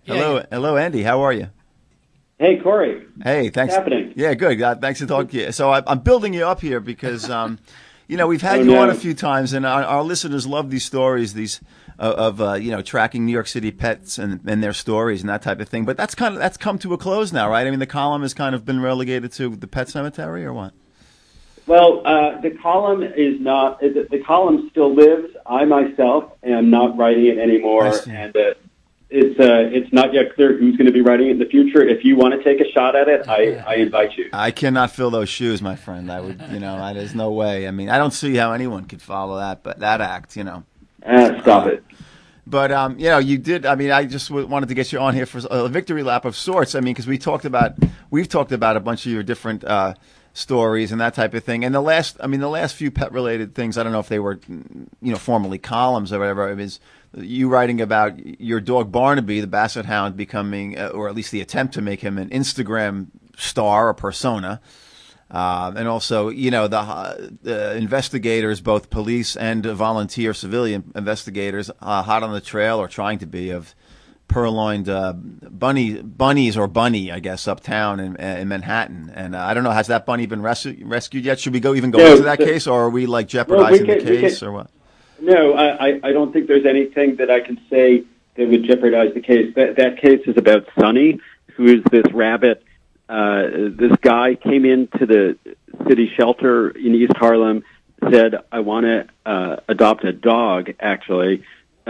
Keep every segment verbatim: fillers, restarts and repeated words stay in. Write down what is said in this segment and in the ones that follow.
Hello, Yeah, hello, Andy. How are you? Hey, Corey. Hey, thanks. What's happening? Yeah, good. Uh, thanks for talking to you. So I, I'm building you up here because, um, you know, we've had Oh, you no. on a few times, and our, our listeners love these stories, these uh, of uh, you know tracking New York City pets and, and their stories and that type of thing. But that's kind of that's come to a close now, right? I mean, the column has kind of been relegated to the pet cemetery, or what? Well, uh, the column is not. The, the column still lives. I myself am not writing it I anymore, see. and uh, it's uh, it's not yet clear who's going to be writing it in the future. If you want to take a shot at it, I, I invite you. I cannot fill those shoes, my friend. I would, you know, I, there's no way. I mean, I don't see how anyone could follow that, but that act, you know. Uh, stop Uh, it. But, um, you know, you did, I mean, I just w- wanted to get you on here for a victory lap of sorts. I mean, because we talked about, we've talked about a bunch of your different uh, stories and that type of thing. And the last, I mean, the last few pet-related things, I don't know if they were, you know, formerly columns or whatever, it was you writing about your dog Barnaby, the Basset Hound, becoming, uh, or at least the attempt to make him an Instagram star or persona. Uh, and also, you know, the, uh, the investigators, both police and uh, volunteer civilian investigators, uh, hot on the trail or trying to be of purloined uh, bunny bunnies or bunny, I guess, uptown in, in Manhattan. And uh, I don't know, has that bunny been res- rescued yet? Should we go even go No, into that the- case, or are we like jeopardizing Well, we can- the we case, can- or what? No, I, I- I don't think there's anything that I can say that would jeopardize the case. That, that case is about Sonny, who is this rabbit. Uh, this guy came into the city shelter in East Harlem, said, I want to uh, adopt a dog, actually.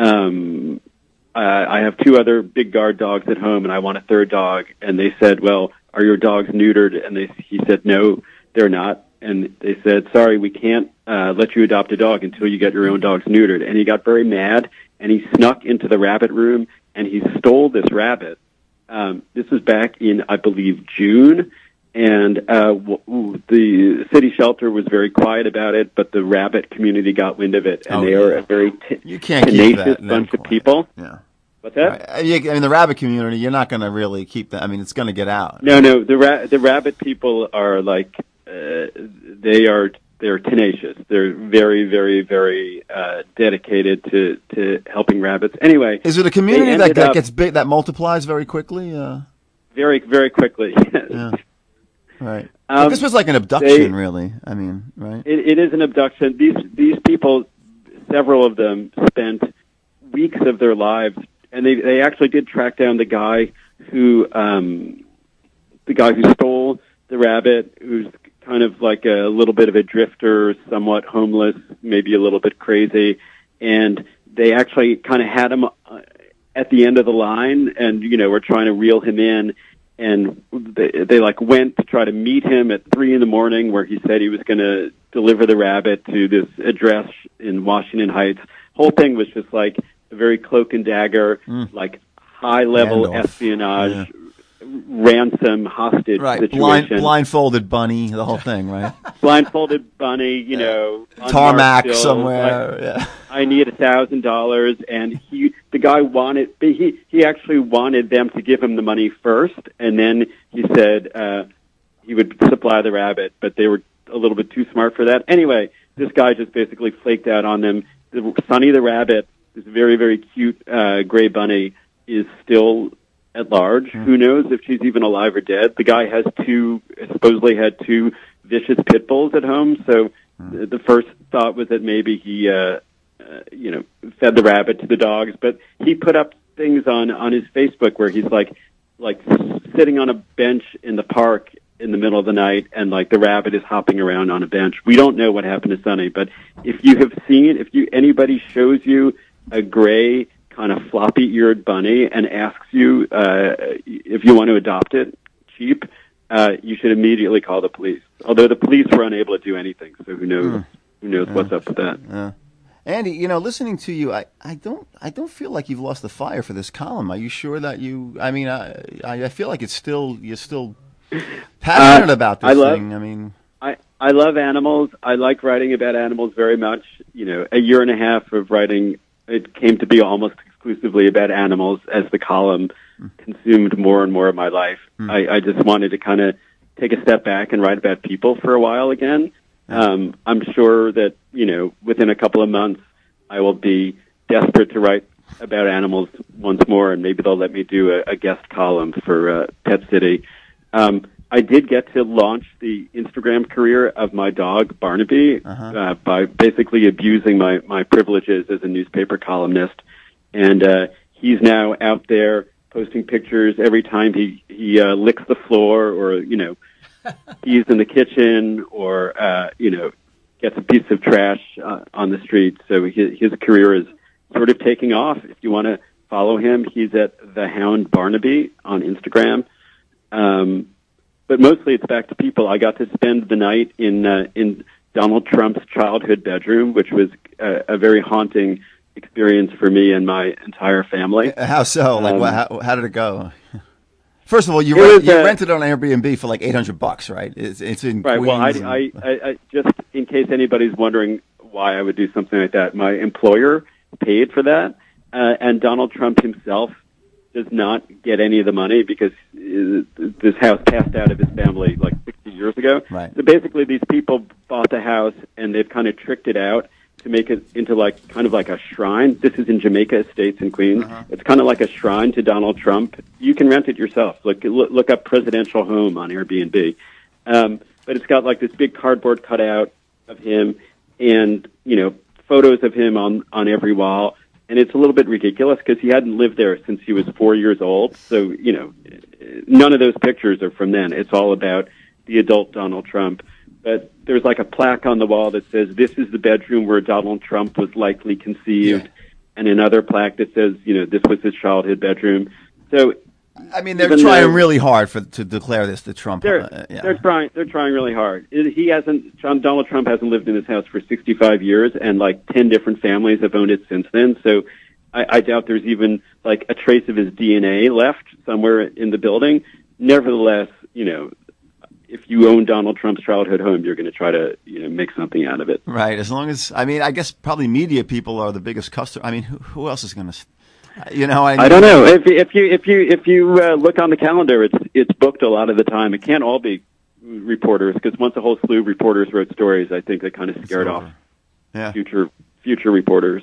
Um, uh, I have two other big guard dogs at home, and I want a third dog. And they said, well, are your dogs neutered? And they, he said, no, they're not. And they said, sorry, we can't uh, let you adopt a dog until you get your own dogs neutered. And he got very mad, and he snuck into the rabbit room, and he stole this rabbit. Um, this was back in, I believe, June, and uh, w- the city shelter was very quiet about it, but the rabbit community got wind of it, and Oh, they yeah. are a very t- You can't keep tenacious that them bunch of quiet. people. Yeah. What's that? Right. I mean, I mean, the rabbit community, you're not going to really keep that. I mean, it's going to get out. No, no, the ra- the rabbit people are like, uh, they are they're tenacious. They're very, very, very uh, dedicated to, to helping rabbits. Anyway, Is it a community they that, ended that up- gets big, that multiplies very quickly? Uh, very, very quickly. yeah. Right. Um, but this was like an abduction, they- really. I mean, right? It, it is an abduction. These these people, several of them, spent weeks of their lives, and they they actually did track down the guy who um, the guy who stole the rabbit, who's kind of like a little bit of a drifter, somewhat homeless, maybe a little bit crazy, and they actually kind of had him uh, at the end of the line, and you know, were trying to reel him in. And they, they like went to try to meet him at three in the morning, where he said he was going to deliver the rabbit to this address in Washington Heights. Whole thing was just like a very cloak and dagger, Mm. like high level Gandalf. espionage, Yeah. ransom, hostage Right. situation. Blind, blindfolded bunny, the whole thing, right? Blindfolded bunny, you know, Tarmac unmarked bills, somewhere. like, yeah. I need a thousand dollars, and he, the guy wanted, he, he actually wanted them to give him the money first, and then he said, uh, he would supply the rabbit, but they were a little bit too smart for that. Anyway, this guy just basically flaked out on them. The, Sonny the rabbit, this very, very cute, uh, gray bunny, is still at large. Mm. Who knows if she's even alive or dead? The guy has two, supposedly had two vicious pit bulls at home, so Mm. the, the first thought was that maybe he, uh, Uh, you know, fed the rabbit to the dogs, but he put up things on, on his Facebook where he's like, like sitting on a bench in the park in the middle of the night, and like the rabbit is hopping around on a bench. We don't know what happened to Sonny, but if you have seen, if you anybody shows you a gray kind of floppy-eared bunny and asks you uh, if you want to adopt it cheap, uh, you should immediately call the police. Although the police were unable to do anything, so who knows? Mm. Who knows Yeah. what's up with that? Yeah. Andy, you know, listening to you, I, I don't I don't feel like you've lost the fire for this column. Are you sure that you? I mean, I I I feel like it's still you're still passionate Uh, about this I love- thing. I mean, I, I love animals. I like writing about animals very much. You know, a year and a half of writing, it came to be almost exclusively about animals as the column mm. consumed more and more of my life. Mm. I, I just wanted to kind of take a step back and write about people for a while again. Um, I'm sure that, you know, within a couple of months, I will be desperate to write about animals once more, and maybe they'll let me do a, a guest column for uh, Pet City. Um, I did get to launch the Instagram career of my dog, Barnaby, uh-huh. uh, by basically abusing my, my privileges as a newspaper columnist. And uh, he's now out there posting pictures every time he, he uh, licks the floor or, you know, he's in the kitchen or, uh, you know, gets a piece of trash uh, on the street. So his, his career is sort of taking off. If you want to follow him, he's at The Hound Barnaby on Instagram. Um, but mostly it's back to people. I got to spend the night in uh, in Donald Trump's childhood bedroom, which was a, a very haunting experience for me and my entire family. How so? Like, um, what, how, how did it go? First of all, you, it rent, was, you uh, rented on Airbnb for like eight hundred bucks, right? It's, it's in right. Queens. Well, I, and... I, I, I just in case anybody's wondering why I would do something like that, my employer paid for that, uh, and Donald Trump himself does not get any of the money because uh, this house passed out of his family like sixty years ago. Right. So basically, these people bought the house and they've kind of tricked it out to make it into like kind of like a shrine. This is in Jamaica Estates in Queens. Uh-huh. It's kind of like a shrine to Donald Trump. You can rent it yourself. Look, look, look up presidential home on Airbnb. Um, but it's got like this big cardboard cutout of him and, you know, photos of him on, on every wall. And it's a little bit ridiculous because he hadn't lived there since he was four years old. So, you know, none of those pictures are from then. It's all about the adult Donald Trump. But there's like a plaque on the wall that says, this is the bedroom where Donald Trump was likely conceived. Yeah. And another plaque that says, you know, this was his childhood bedroom. So, I mean, they're trying though, really hard for to declare this the Trump. They're, uh, yeah. they're trying. They're trying really hard. He hasn't. Donald Trump hasn't lived in his house for sixty-five years, and like ten different families have owned it since then. So, I, I doubt there's even like a trace of his D N A left somewhere in the building. Nevertheless, you know, if you own Donald Trump's childhood home, you're going to try to, you know, make something out of it. Right. As long as, I mean, I guess probably media people are the biggest customer. I mean, who, who else is going to, you know? I, I don't know. If, if you if you if you uh, look on the calendar, it's it's booked a lot of the time. It can't all be reporters because once a whole slew of reporters wrote stories, I think they kind of scared off yeah. future future reporters.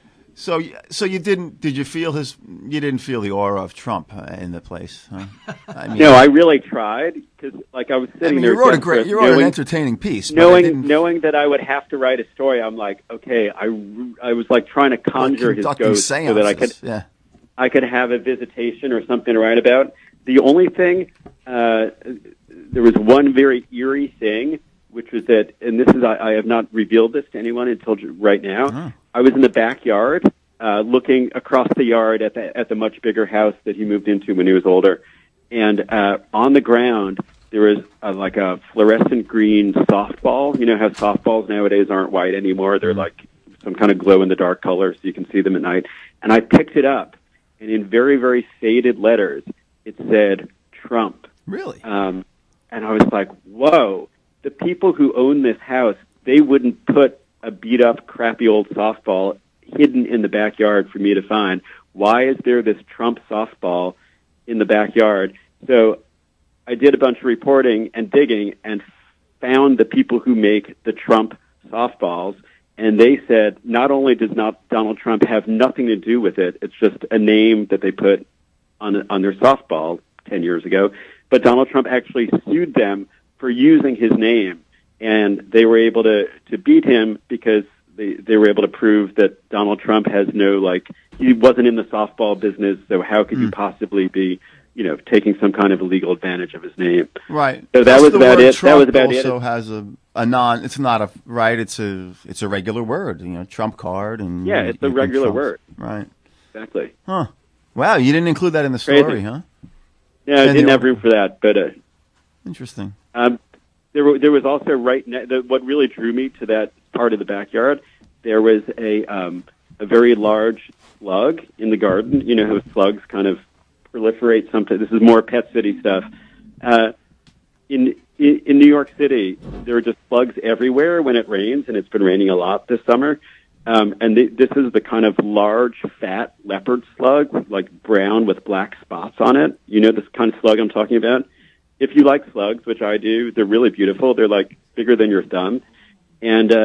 So, so you didn't? Did you feel his? You didn't feel the aura of Trump uh, in the place? Huh? I mean, no, I really tried because, like, I was sitting I mean, there. You wrote a great, you wrote knowing, an entertaining piece. Knowing, knowing that I would have to write a story, I'm like, okay, I, I was like trying to conjure his ghost seances. so that I could, yeah. I could have a visitation or something to write about. The only thing, uh, there was one very eerie thing, which was that, and this is, I, I have not revealed this to anyone until right now. Oh. I was in the backyard. Uh, looking across the yard at the at the much bigger house that he moved into when he was older, and uh, on the ground there was uh, like a fluorescent green softball. You know how softballs nowadays aren't white anymore; they're like some kind of glow in the dark color, so you can see them at night. And I picked it up, and in very very faded letters, it said Trump. Really? Um, and I was like, whoa! The people who own this house, they wouldn't put a beat up, crappy old softball hidden in the backyard for me to find. Why is there this Trump softball in the backyard? So I did a bunch of reporting and digging and found the people who make the Trump softballs, and they said not only does not Donald Trump have nothing to do with it, it's just a name that they put on on their softball ten years ago, but Donald Trump actually sued them for using his name, and they were able to, to beat him because They, they were able to prove that Donald Trump has no, like, he wasn't in the softball business, so how could mm. you possibly be, you know, taking some kind of illegal advantage of his name? Right. So that was about it. Trump that was about also it. has a, a non, it's not a, right, it's a it's a regular word, you know, Trump card. and Yeah, it's a regular word. Right. Exactly. Huh. Wow, you didn't include that in the Crazy. story, huh? Yeah, I didn't have room for that, but... Uh, Interesting. Um, there, were, there was also right ne- the, what really drew me to that part of the backyard, there was a um, a very large slug in the garden. You know how slugs kind of proliferate sometimes. This is more Pet City stuff. Uh, in, in in New York City, there are just slugs everywhere when it rains, and it's been raining a lot this summer. Um, and th- this is the kind of large, fat leopard slug, like brown with black spots on it. You know this kind of slug I'm talking about? If you like slugs, which I do, they're really beautiful. They're like bigger than your thumb. And uh,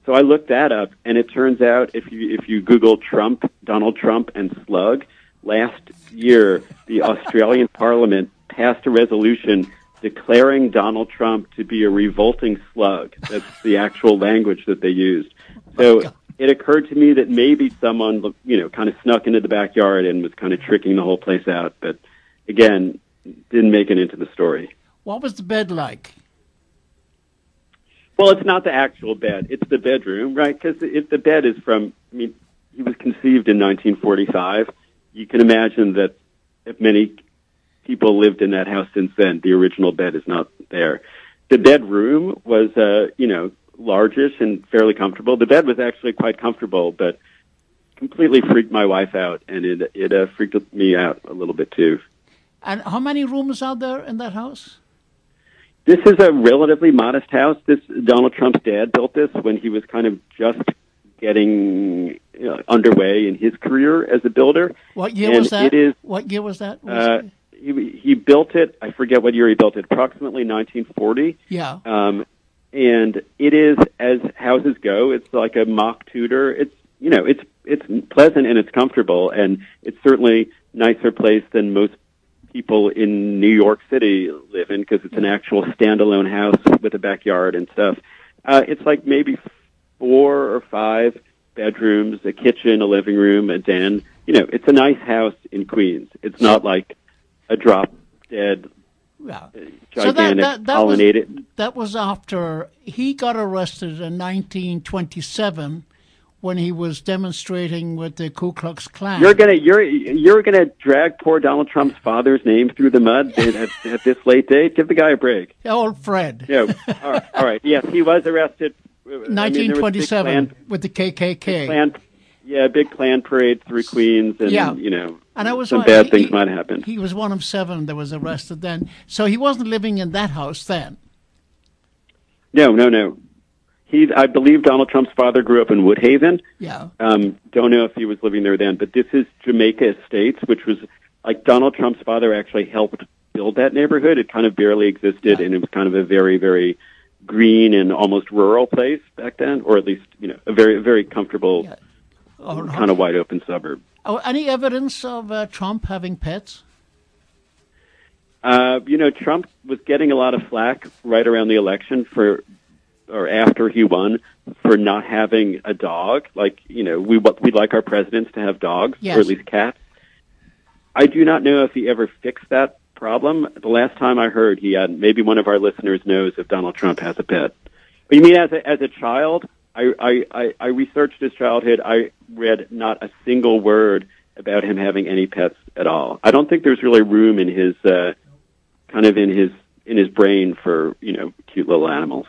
So I looked that up, and it turns out if you if you Google Trump, Donald Trump, and slug, last year the Australian Parliament passed a resolution declaring Donald Trump to be a revolting slug. That's the actual language that they used. So it occurred to me that maybe someone, you know, kind of snuck into the backyard and was kind of tricking the whole place out. But again, didn't make it into the story. What was the bed like? Well, it's not the actual bed. It's the bedroom, right? Because if the bed is from, I mean, he was conceived in nineteen forty-five. You can imagine that if many people lived in that house since then, the original bed is not there. The bedroom was, uh, you know, largish and fairly comfortable. The bed was actually quite comfortable, but completely freaked my wife out, and it it uh, freaked me out a little bit too. And how many rooms are there in that house? This is a relatively modest house. This Donald Trump's dad built this when he was kind of just getting you know, underway in his career as a builder. What year and was that? It is, what year was that? Was uh, he, he built it, I forget what year he built it, approximately nineteen forty. Yeah. Um, and it is, as houses go, it's like a mock Tudor. It's, you know, it's it's pleasant and it's comfortable, and it's certainly nicer place than most people in New York City live in because it's an actual standalone house with a backyard and stuff. Uh, it's like maybe four or five bedrooms, a kitchen, a living room, a den. You know, it's a nice house in Queens. It's not like a drop-dead, yeah. gigantic, so that, that, that pollinated. Was, that was after he got arrested in nineteen twenty-seven when he was demonstrating with the Ku Klux Klan. You're gonna you're you're gonna drag poor Donald Trump's father's name through the mud at, at this late date. Give the guy a break. Old Fred. Yeah. All right. All right. Yes, he was arrested. nineteen twenty-seven I mean, with the K K K. Klan, yeah, big Klan parade through Queens, and yeah. you know, and I was some one, bad he, things might happen. He was one of seven that was arrested then, so he wasn't living in that house then. No, no, no. He, I believe Donald Trump's father grew up in Woodhaven. Yeah. Um, don't know if he was living there then, but this is Jamaica Estates, which was like Donald Trump's father actually helped build that neighborhood. It kind of barely existed, yeah. and it was kind of a very, very green and almost rural place back then, or at least, you know, a very, very comfortable, yeah. oh, kind of wide open suburb. Oh, any evidence of uh, Trump having pets? Uh, you know, Trump was getting a lot of flack right around the election for, or after he won, for not having a dog. Like, you know, we we'd like our presidents to have dogs, yes. or at least cats. I do not know if he ever fixed that problem. The last time I heard, he had. Maybe one of our listeners knows if Donald Trump has a pet. You mean as a as a child? I I I, I researched his childhood. I read not a single word about him having any pets at all. I don't think there's really room in his uh, kind of in his in his brain for you know cute little animals.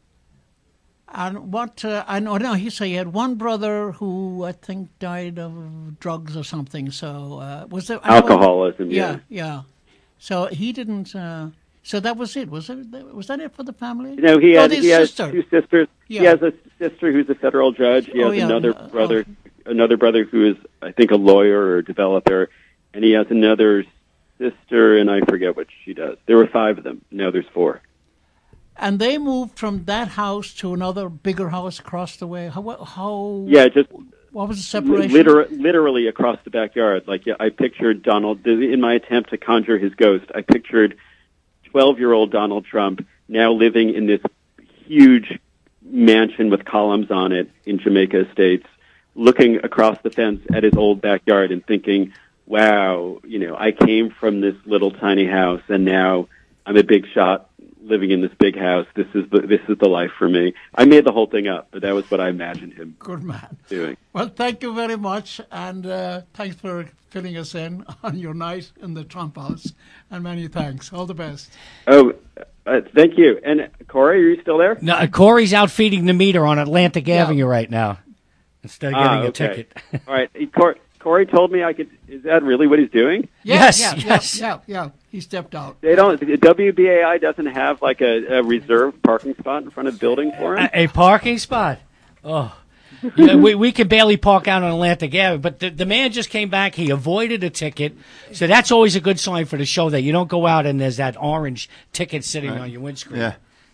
And what, uh, I know, no, he said he had one brother who I think died of drugs or something. So, uh, was there alcoholism? Yeah, yeah, yeah. So he didn't, uh, so that was it. Was it, was that it for the family? No, he oh, had, he has sister. two sisters. Yeah. He has a sister who's a federal judge. He has oh, yeah. another uh, brother, oh. another brother who is, I think, a lawyer or a developer. And he has another sister, and I forget what she does. There were five of them. Now there's four. And they moved from that house to another bigger house across the way. How? how yeah, just what was the separation? Liter- literally across the backyard. Like yeah, I pictured Donald in my attempt to conjure his ghost. I pictured twelve-year-old Donald Trump now living in this huge mansion with columns on it in Jamaica Estates, looking across the fence at his old backyard and thinking, "Wow, you know, I came from this little tiny house, and now I'm a big shot." Living in this big house, this is the this is the life for me. I made the whole thing up, but that was what I imagined him Good man. doing. Well, thank you very much, and uh, thanks for filling us in on your night in the Trump house, and many thanks. All the best. Oh, uh, thank you. And Corey, are you still there? No, Corey's out feeding the meter on Atlantic yeah. Avenue right now instead of getting ah, okay. a ticket. All right, Corey, Corey told me I could. Is that really what he's doing? Yes, yeah, yes, yeah, yeah, yeah. He stepped out. They don't. The W B A I doesn't have like a, a reserved parking spot in front of the building for him. A, a parking spot. Oh, yeah, we we can barely park out on Atlantic Avenue. But the the man just came back. He avoided a ticket, so that's always a good sign for the show that you don't go out and there's that orange ticket sitting right. on your windscreen. Yeah.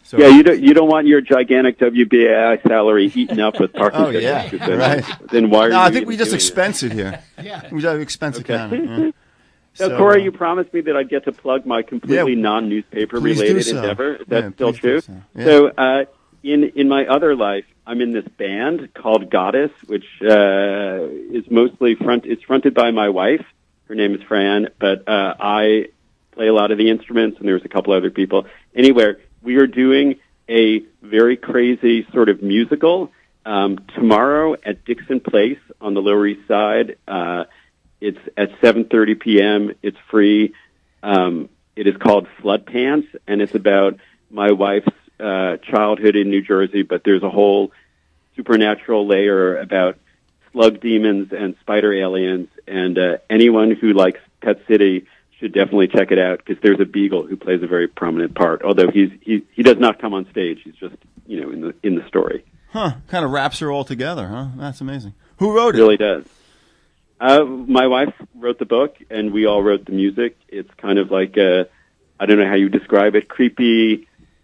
So, yeah, you don't you don't want your gigantic W B A I salary eaten up with parking oh tickets. yeah, Then, right. Then why are no, you I think we even just doing expense it here. Yeah. We just expense Okay. account. Yeah. So, So, Corey, uh, you promised me that I'd get to plug my completely Yeah, non-newspaper please do related so. endeavor. Is that Yeah, still please do true? so. Yeah. So, uh, in in my other life, I'm in this band called Goddess, which uh, is mostly front. It's fronted by my wife. Her name is Fran, but uh, I play a lot of the instruments, and there's a couple other people. Anyway, we are doing a very crazy sort of musical um, tomorrow at Dixon Place on the Lower East Side. Uh, it's at seven thirty p.m. It's free. Um, it is called Flood Pants, and it's about my wife's uh, childhood in New Jersey, but there's a whole supernatural layer about slug demons and spider aliens, and uh, anyone who likes Pet City should definitely check it out, because there's a beagle who plays a very prominent part, although he's he he does not come on stage. He's just, you know, in the in the story. Huh? Kind of wraps her all together, huh? That's amazing. Who wrote It it? really does. Uh, my wife wrote the book, and we all wrote the music. It's kind of like a, I don't know how you describe it, creepy,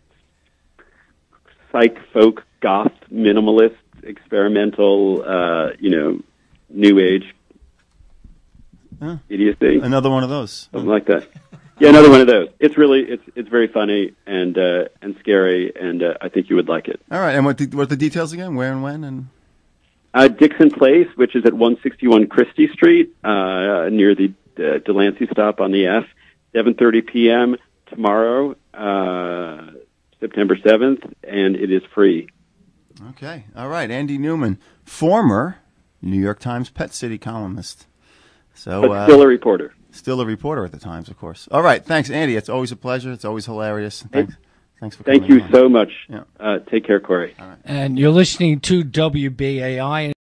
psych, folk, goth, minimalist, experimental, uh, you know, new age Huh? idiocy, Another one of those. something like that. Yeah, another one of those. It's really, it's it's very funny and uh, and scary, and uh, I think you would like it. All right, and what the, what are the details again? Where and when? And Uh, Dixon Place, which is at one sixty-one Christie Street, uh, near the uh, Delancey stop on the F, seven thirty p.m. tomorrow, uh, September seventh, and it is free. okay, all right. Andy Newman, former New York Times Pet City columnist. So, But uh, still a reporter. still a reporter at the Times, of course. All right, thanks, Andy. It's always a pleasure. It's always hilarious. Thanks, thanks for coming Thank you on. so much. Yeah. Uh, take care, Corey. And you're listening to W B A I.